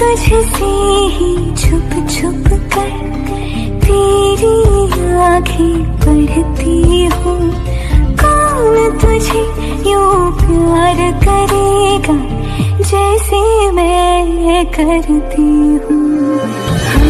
तुझसे ही छुप छुप कर तेरी आंखें पढ़ती हूँ। कौन तुझे यूं प्यार करेगा जैसे मैं करती हूँ।